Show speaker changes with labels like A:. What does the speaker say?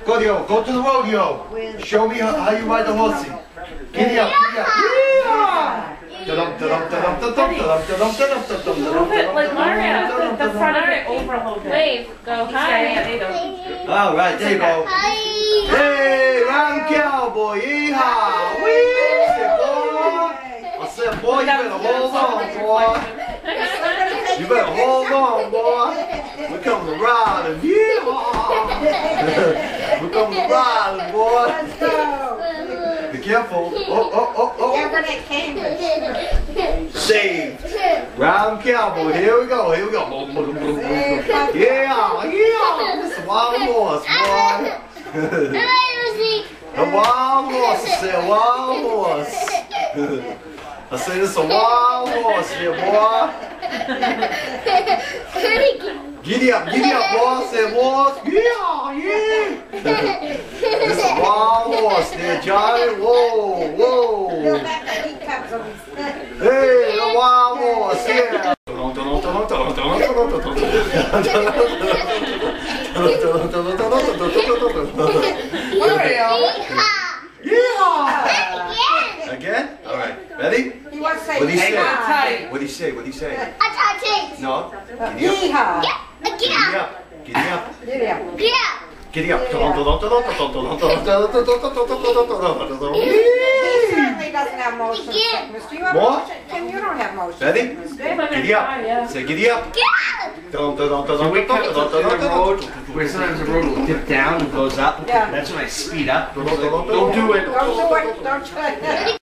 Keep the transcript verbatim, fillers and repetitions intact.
A: Rodeo, go to the rodeo. Show me how, how you ride the horsey. Giddy up, giddy up. Yeah!
B: Move it like Mario. The front of it over a little bit. Wave. Go high.
A: All right, there you go. Hey, round cowboy, yeehaw! Wee! I said, boy, you better hold on, boy. You better hold on, boy. We're coming to riding, yeehaw! We're coming to riding, boy.
C: Let's go.
A: Be careful. Oh, oh, oh, oh.
C: Yeah, we're at Cambridge.
A: Saved. Round cowboy. Here we go. Here we go. Yeah, yeah. This is a wild horse, boy. A wild horse. I say a wild horse. I say this is a wild horse here, boy. Giddy up, giddy up, boy. Say horse. Yeah, yeah. This is a wild horse there, Johnny. Whoa, whoa. Hey, the wild horse, yeah. Yeehaw! Again? All right. Ready?
C: He wants to say,
A: What do you say?
C: yeehaw.
A: What do you say? What do you say?
D: I touch it.
A: No. Giddy up.
C: Yeehaw.
D: Get up.
A: Giddy up. Giddy up.
C: Get up.
D: Get up.
A: Giddy up.
C: He certainly doesn't have motion sickness. Do you have
A: More?
C: motion? Tim, you don't have motion
A: Ready?
C: sickness.
A: Giddy up. Say giddy up.
D: Get up.
E: So we cut in the road where sometimes the road will dip down and goes up.
C: Yeah.
E: That's when I speed up.
A: Don't do it.
C: Don't do it. Don't do it.